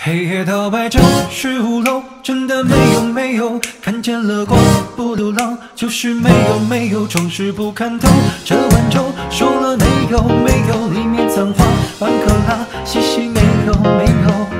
黑夜到白昼15楼，真的没有看见了光，不流浪就是没有装饰不看透。这碗粥说了没有，里面脏话半克拉，细细没有。